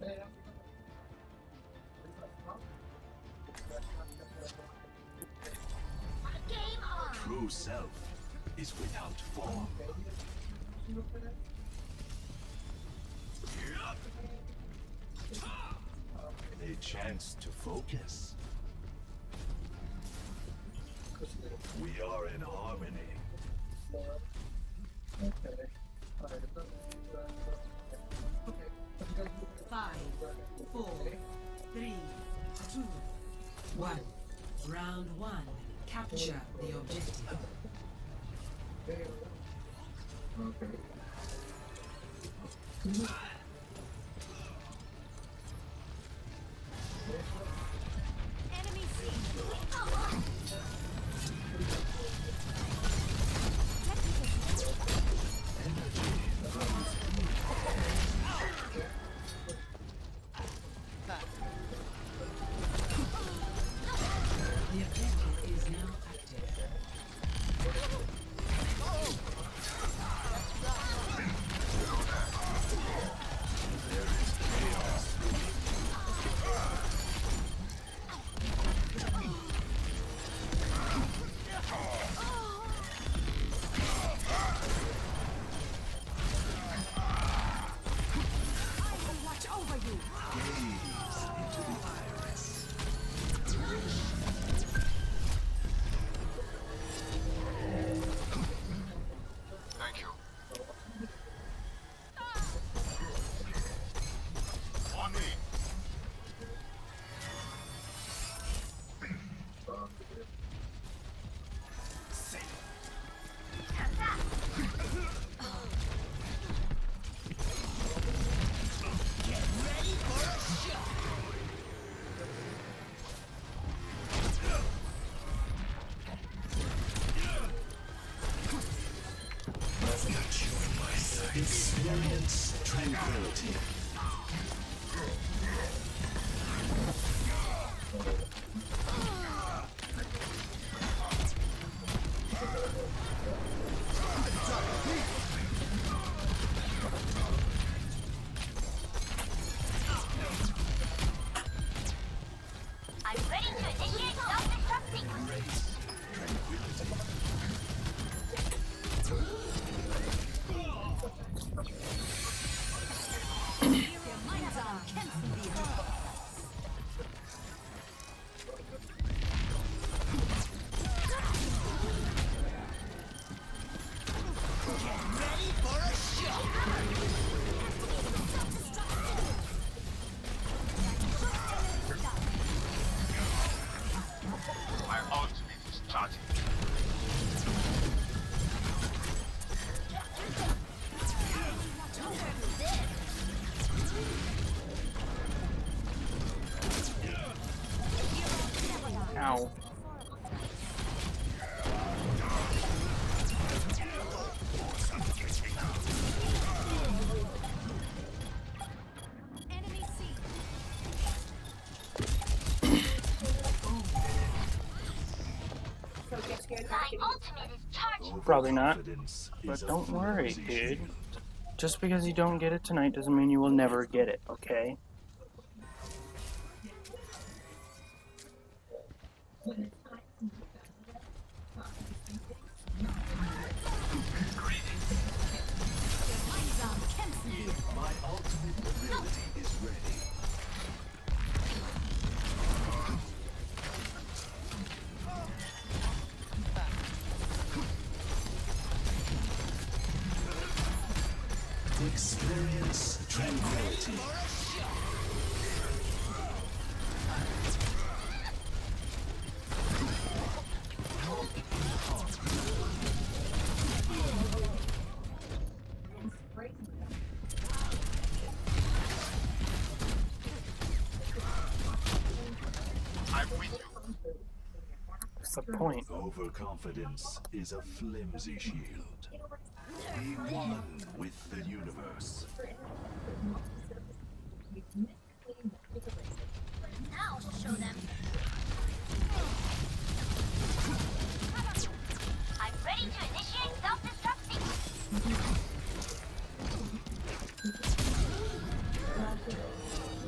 True self is without form. A chance to focus. We are in harmony. 5, 4, 3, 2, 1. Round 1. Capture the objective. Enemy seen. The objective is now active. Watch over you. Gaze into the iris. Thank you. On me. Experience tranquility. I'm ready to initiate self-destruct sequence. My ultimate is charging. Ow. Enemy seen. My ultimate is charging. Probably not, Overconfidence but is a don't worry, flimsy dude. shield. Just because you don't get it tonight doesn't mean you will never get it, okay? My ultimate ability is ready. Experience tranquility. I'm with you. What's the point? Overconfidence is a flimsy shield. Be one with the universe. Now to show them. I'm ready to initiate self-destruct sequence.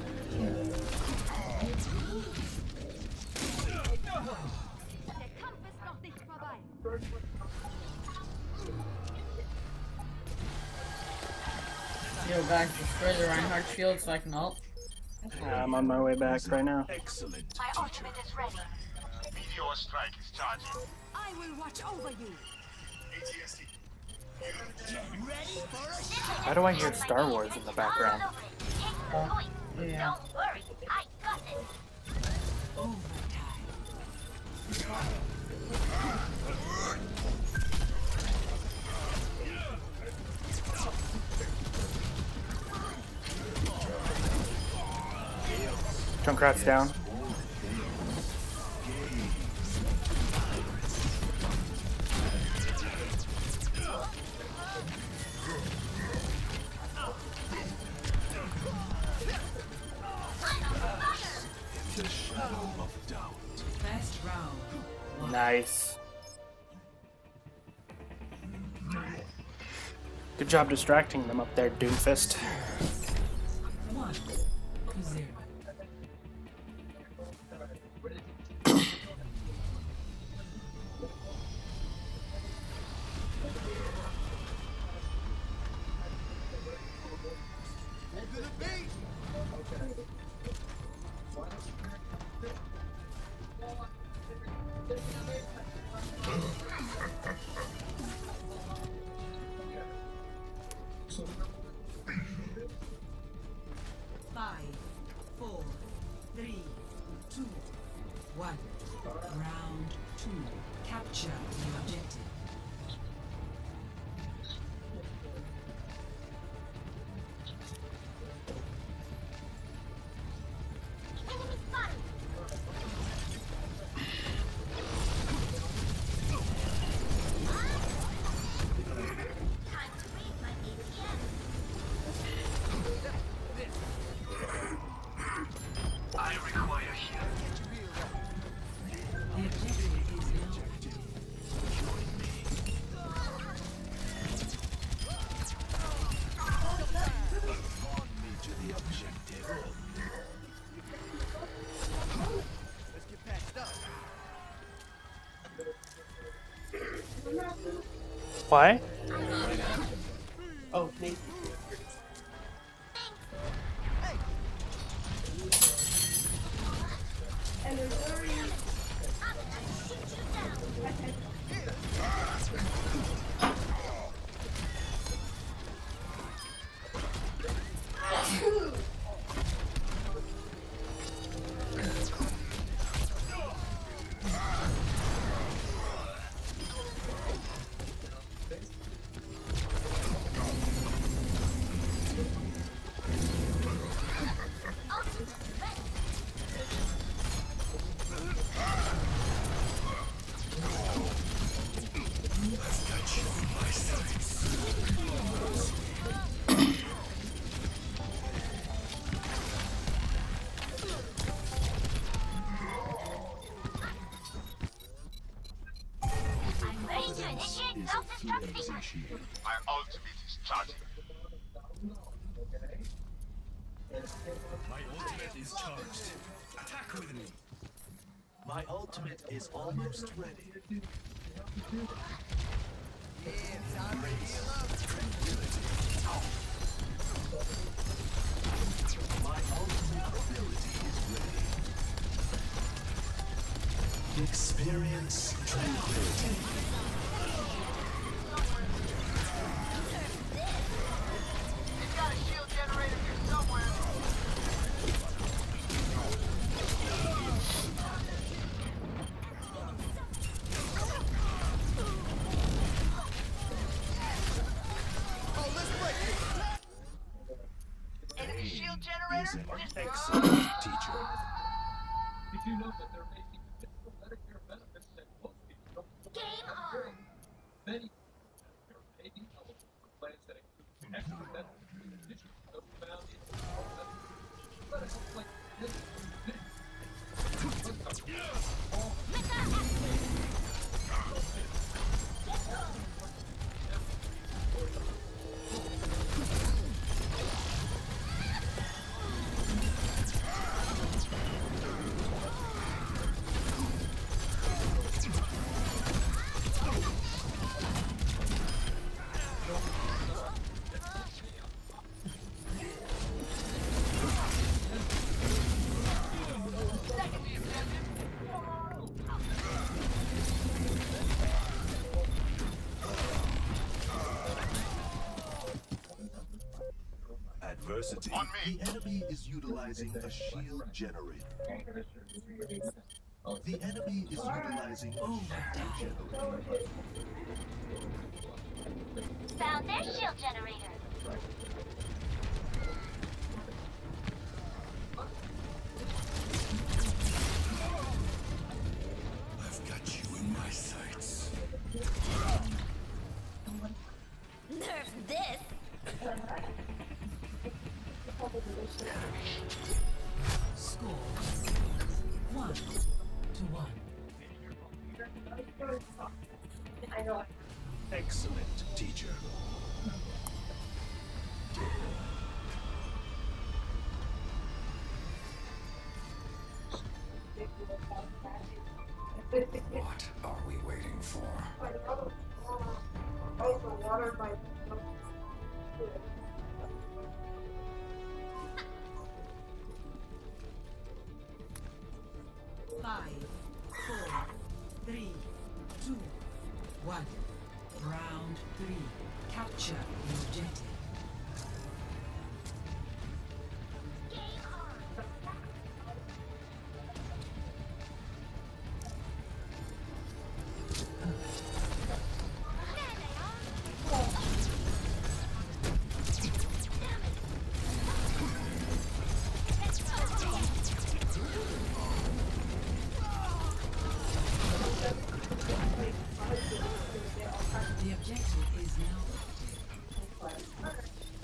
guys, destroy the Reinhardt shield so I can ult. I'm on my way back right now. Excellent My teacher. ultimate is ready. Meteor strike is charging. I will watch over you. Why do I hear Star Wars in the background? Yeah. Don't worry, I got it. Junkrat's down. The shadow of doubt. Best round. Nice. Good job distracting them up there, Doomfist. 1-0. Five, 4, 3, 2, 1. Round 2. Capture the objective. Time to read my ATM. I require healing. The objective is now active. On me to the objective. Why? Oh, thank you. I'm ready to initiate self-destructing. Shield. My ultimate is charging. My ultimate is charged. Attack with me. My ultimate is almost ready. My ultimate ability is ready. Experience tranquility. He's got a shield generator here somewhere. Enemy shield Is generator? an excellent teacher. Game on. University, the enemy is utilizing a shield generator. The enemy is utilizing a shield generator. Found their shield generator. I've got you in my sights. Nerf this. Score 1-1. Excellent, teacher. What are we waiting for? Five, 4, 3, 2, 1. Round 3. Capture the objective. The objective is now active.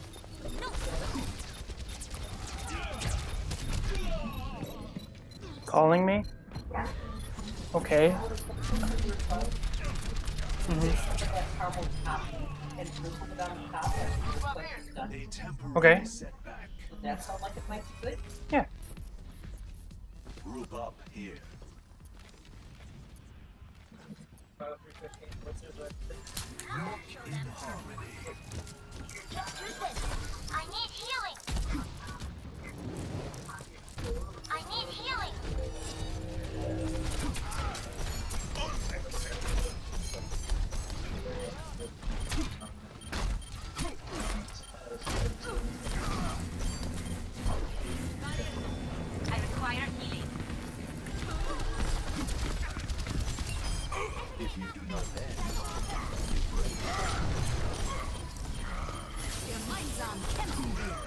Calling me? Okay. A temporary Okay. setback. That sounds like it might be good. Yeah. Group up here. Work in harmony. Just do this. I need healing. I need healing. I require healing. If you do not end, Gemeinsam kämpfen wir.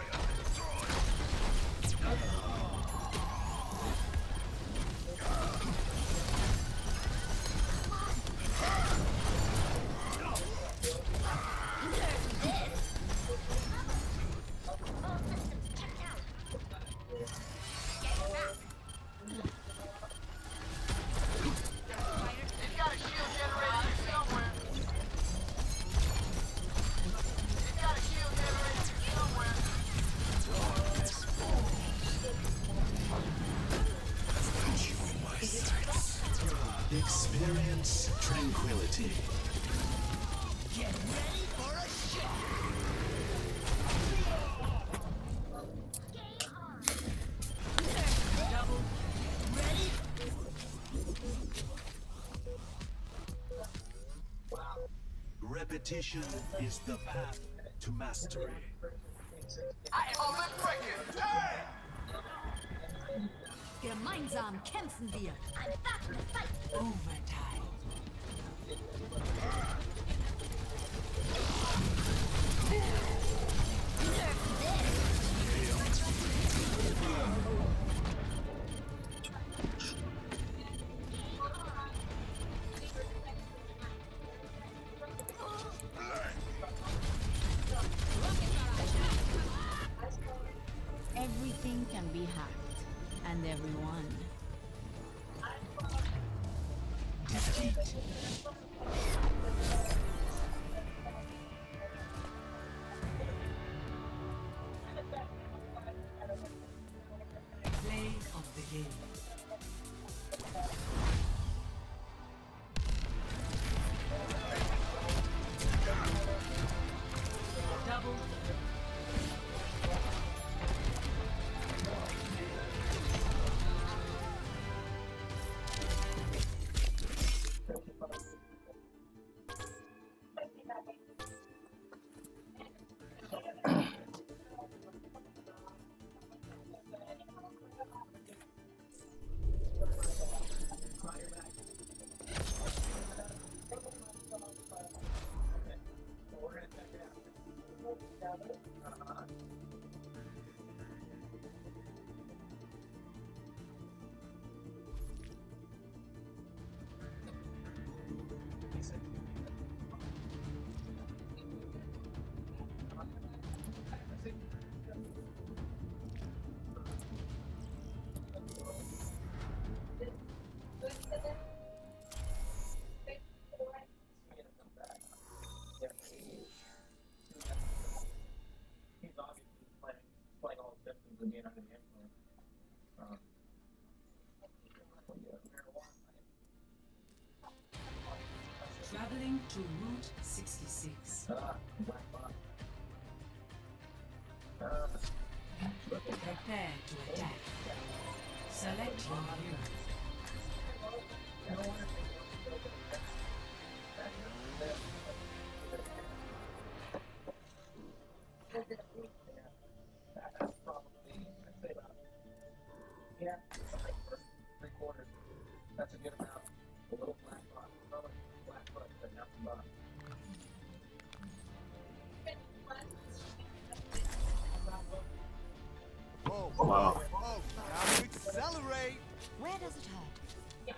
He's got a shield generator here somewhere. He's got a shield generator here somewhere. put you in my sights. Experience tranquility. Repetition is the path to mastery. Einmal mitbrechen. Hey! Gemeinsam kämpfen wir. I'm back to fight. Overtime. Everything can be hacked, and everyone. Play of the game. Double. Traveling to Route 66. Prepare to attack. Select your hero. Wow. Oh, gotta accelerate. Where does it hurt?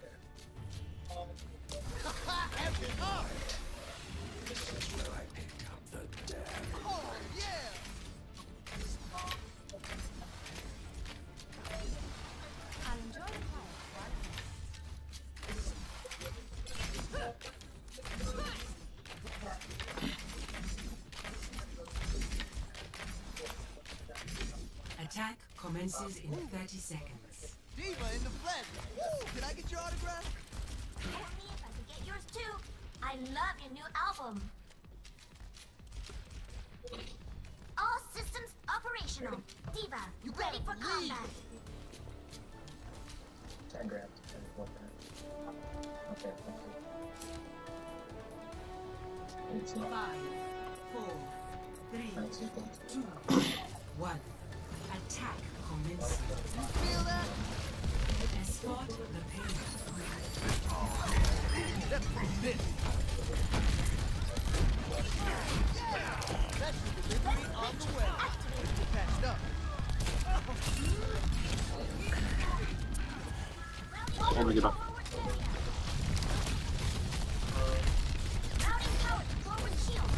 Every up. Will I pick up the dead? Oh, yeah. I'll enjoy the quiet while Attack commences in 30 seconds. Diva in the flesh. Woo, can I get your autograph? Ask me if I could get yours too. I love your new album. All systems operational. Diva, You ready for gotta leave. combat. 10 grams. Okay, thank you. 18. 5, 4, 3, 19. 2, 1. Attack commences. Feel that? Escort the payload. That's pretty big. That should delivery on the way. Patched up. Oh my god. Routing power to forward shield.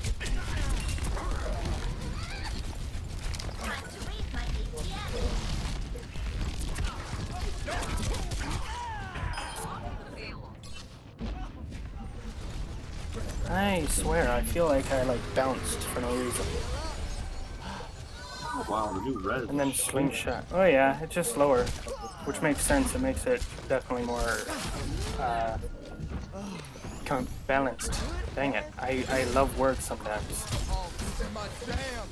Time to raise my ATM. I swear, I feel like I bounced for no reason. Oh, wow, the new red. And then slingshot. Oh yeah, it's just slower, which makes sense. It makes it definitely more balanced. Dang it, I love words sometimes. Oh, this is my jam.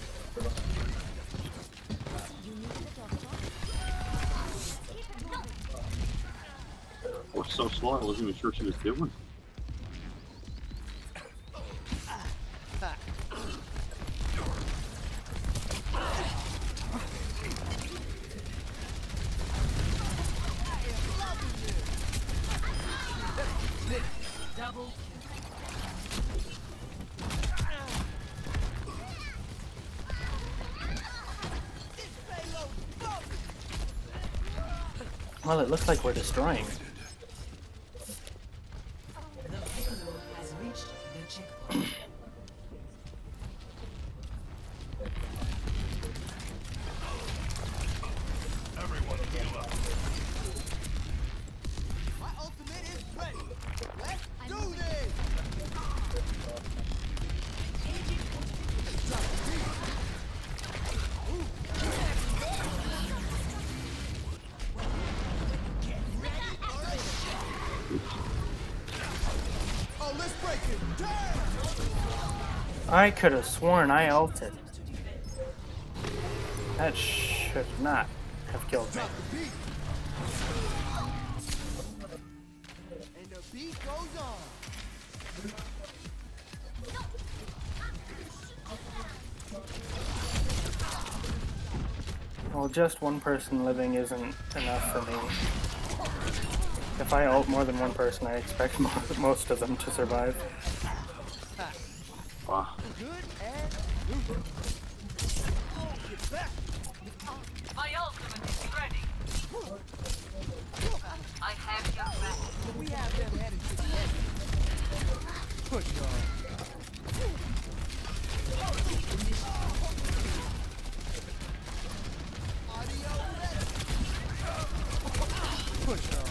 We're so slow, I wasn't even sure she was doing. Double Well, it looks like we're destroying. The payload has reached the checkpoint. My ultimate is ready. Let's do this. Oh, let's break it. Damn. I could have sworn I ulted. That should not have killed me. Drop the beat. And the beat goes on. Well, just one person living isn't enough for me. If I ult more than one person, I expect most of them to survive. Wow. Good and new. Get back. My ultimate is ready. I have your back. We have them headed to the end. Push on. Audio ready. Push on.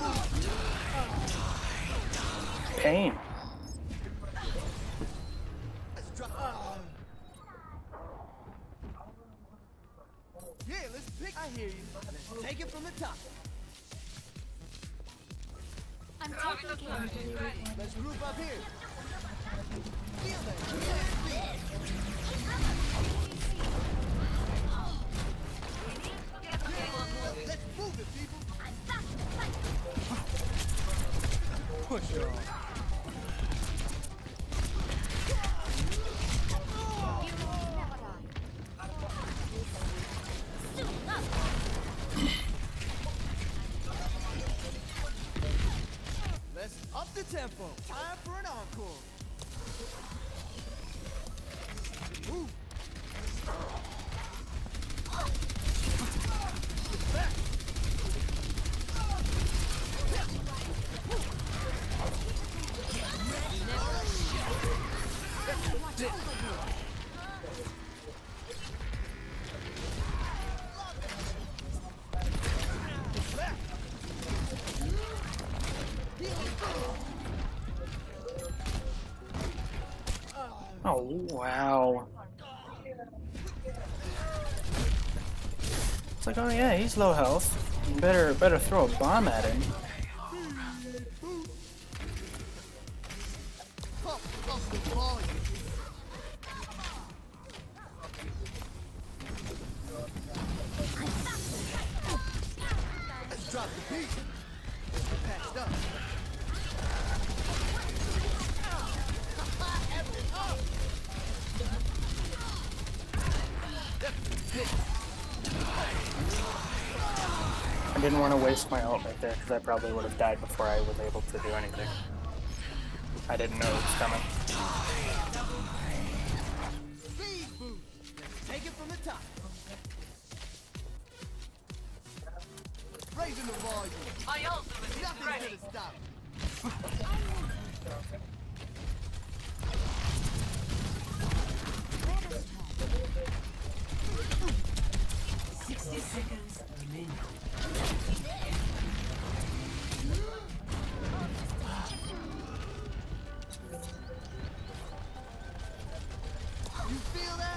Pain. Let's drop. Yeah. I hear you. Let's take it from the top. I'm taking care of you. Let's group up here. Feel that. Let's move it, people. Push it on. Let's up the tempo. Time for an encore. Move. Get back. Oh wow. It's like, oh yeah, he's low health. You better throw a bomb at him. Pump up the volume. Let's drop the beat. Patched up. I didn't want to waste my ult right there because I probably would have died before I was able to do anything. I didn't know it was coming. Speed boost. Let's take it from the top. Raising the volume. My ultimate is Nothing's ready. gonna stop. 60 seconds remaining. You feel that?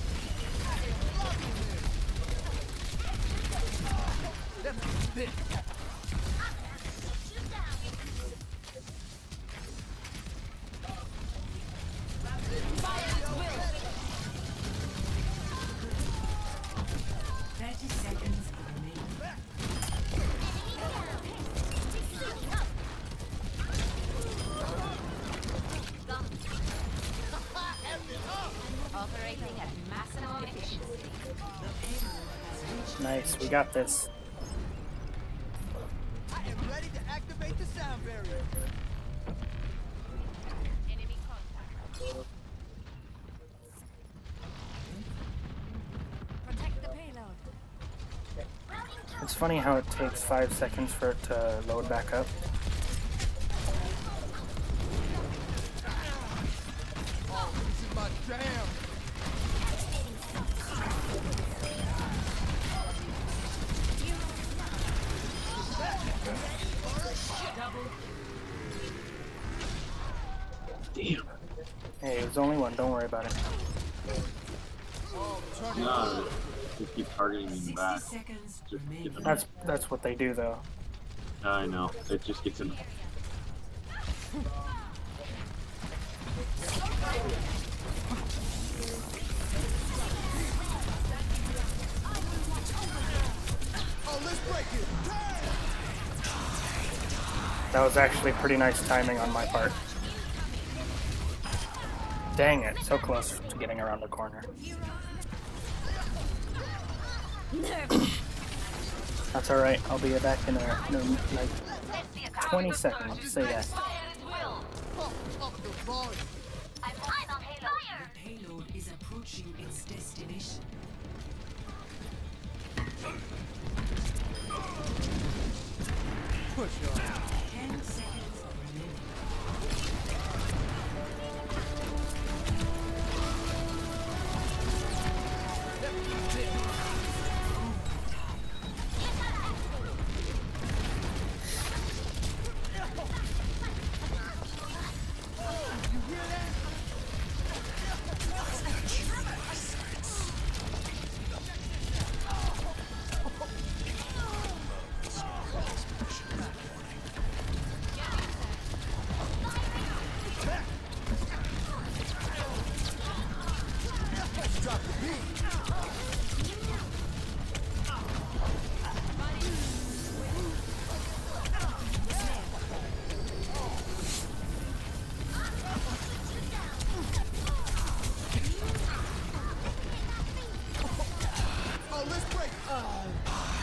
That's it. Operating at maximum efficiency. Nice, we got this. I am ready to activate the sound barrier. Enemy contact. Protect the payload. It's funny how it takes 5 seconds for it to load back up. Oh, this is my jam. Damn. Hey, it was only one, don't worry about it. No, just keep targeting me in the back. 60 seconds Just remaining. get them. That's what they do though. I know. It just gets in. Oh, let's break it. That was actually pretty nice timing on my part. Dang it, so close to getting around the corner. That's alright, I'll be back in like 20 seconds, say that. Pump up the volume. I'm on Halo. Payload is approaching its destination. Push on. 10 seconds remaining.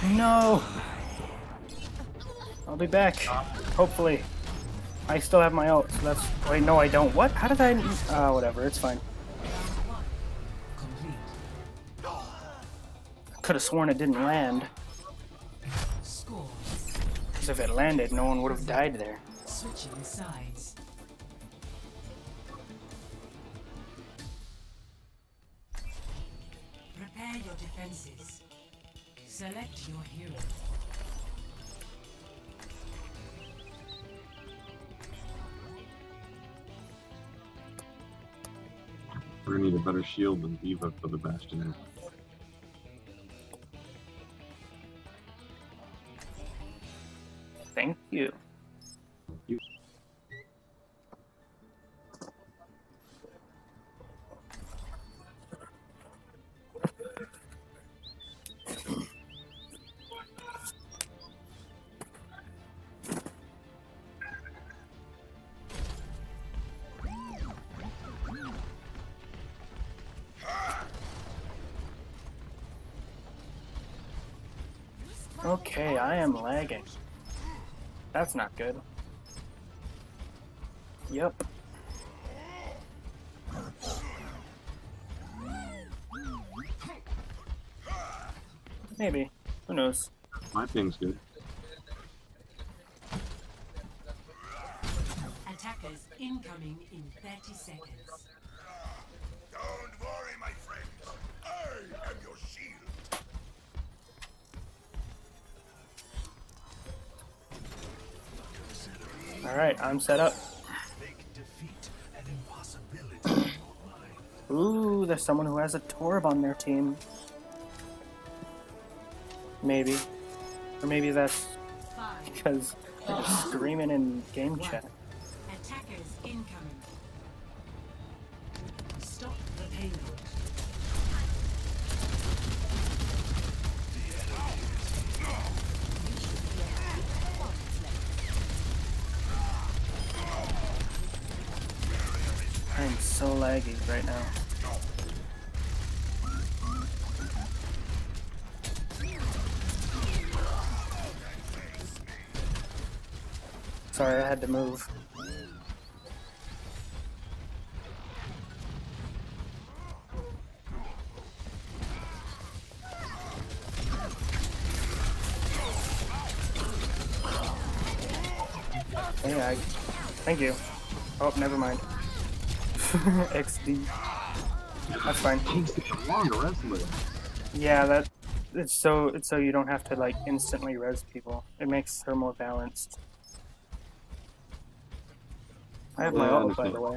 No! I'll be back. Hopefully. I still have my ult, so that's... Wait, no I don't. What? How did I... whatever, it's fine. Complete. Could have sworn it didn't land. Score. Because if it landed, no one would have died there. Switching sides. Prepare your defenses. Select your hero. We're gonna need a better shield than Diva for the Bastion. Thank you. You. Okay, I am lagging. That's not good. Yep. Maybe. Who knows? My ping's good. Attackers incoming in 30 seconds. Don't worry, my friends. I am your shield. Alright, I'm set up. Make defeat an impossibility. Ooh, there's someone who has a Torb on their team. Maybe. Or maybe that's because they're screaming in game chat. Attackers incoming. Stop the payload. I'm so laggy right now. Sorry, I had to move. Hey, thank you. Oh, never mind. XD. That's fine. Yeah, it's so you don't have to like instantly res people. It makes her more balanced. I have my ult, by the way.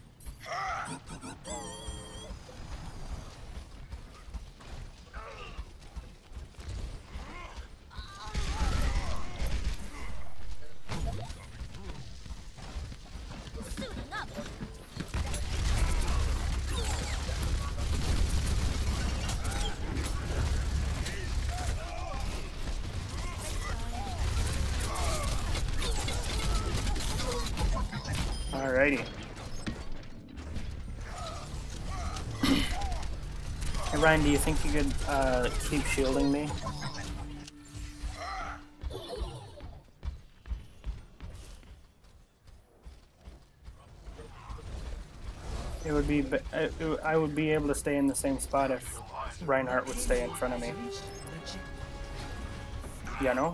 Alrighty. Hey Ryan, do you think you could keep shielding me? It would be. I would be able to stay in the same spot if Reinhardt would stay in front of me. You know?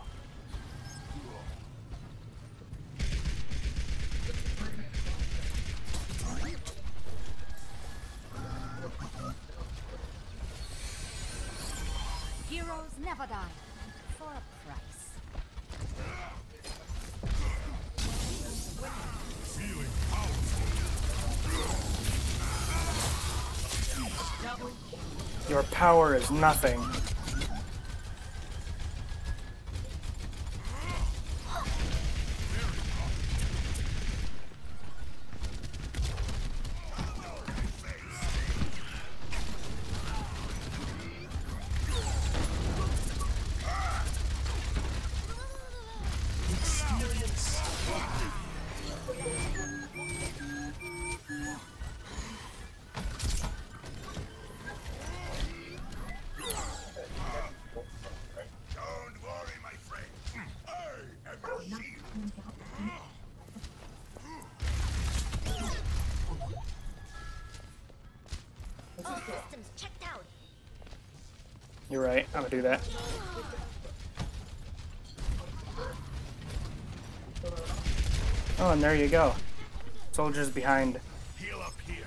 Heroes never die. For a price. Your power is nothing. You're right. I'm gonna do that. Oh, and there you go. Soldiers behind. Heal up here.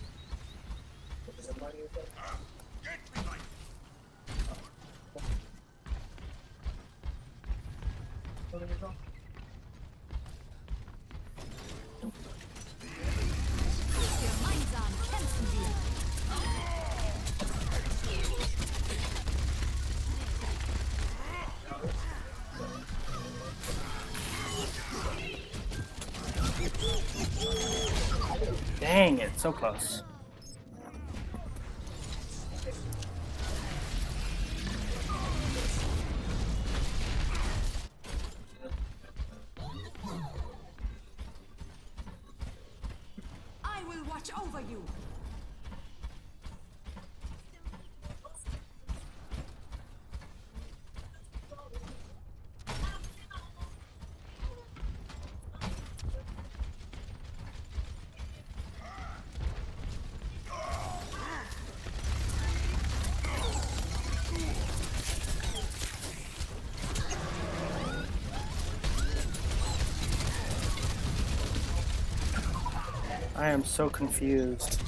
Dang it, so close. I will watch over you. I am so confused.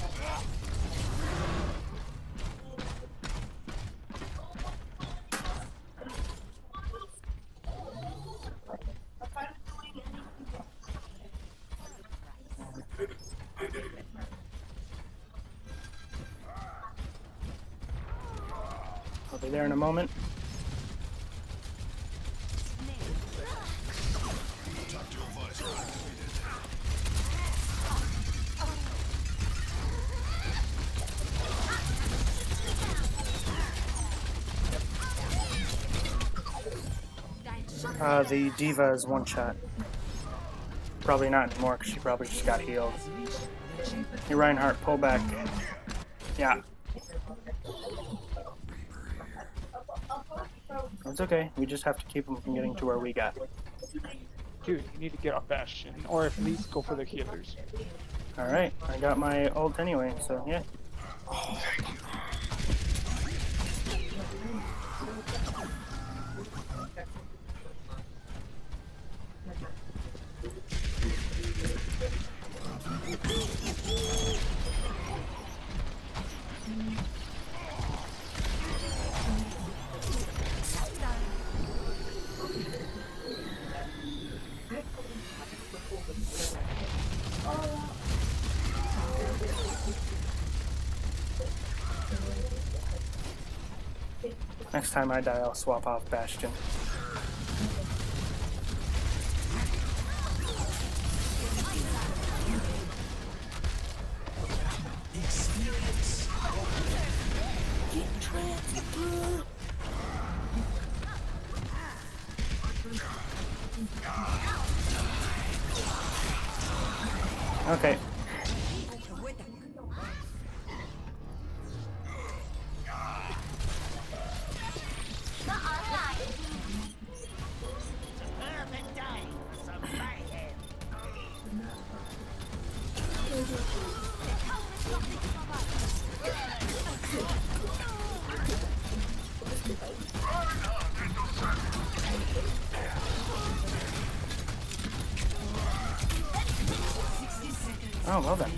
I'll be there in a moment. The Diva is one shot. Probably not anymore because she probably just got healed. Hey Reinhardt, pull back. Yeah. It's okay. We just have to keep them from getting to where we got. Dude, you need to get off Bastion, or at least go for the healers. Alright, I got my ult anyway, so yeah. Next time I die, I'll swap off Bastion. Okay. Oh, well then.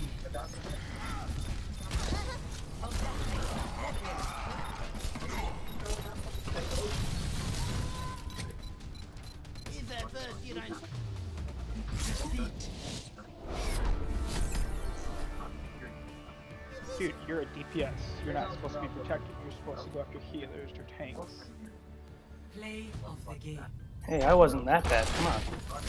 Dude, you're a DPS. You're not supposed to be protected. You're supposed to go after healers or tanks. Play of the game. Hey, I wasn't that bad. Come on.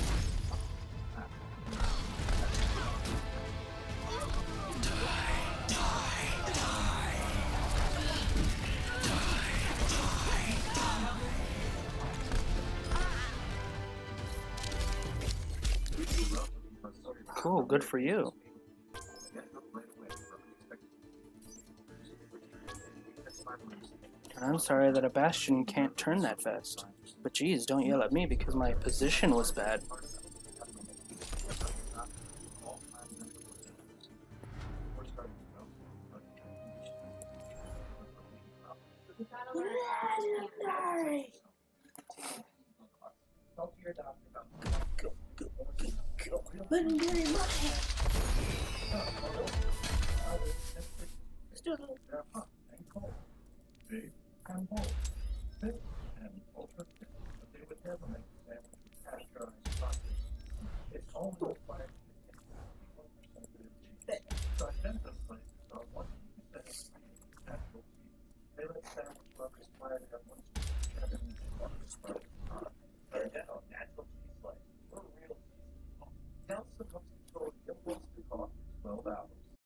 Cool, good for you. I'm sorry that a Bastion can't turn that fast. But geez, don't yell at me because my position was bad. Legendary! Go. Legendary money! Still.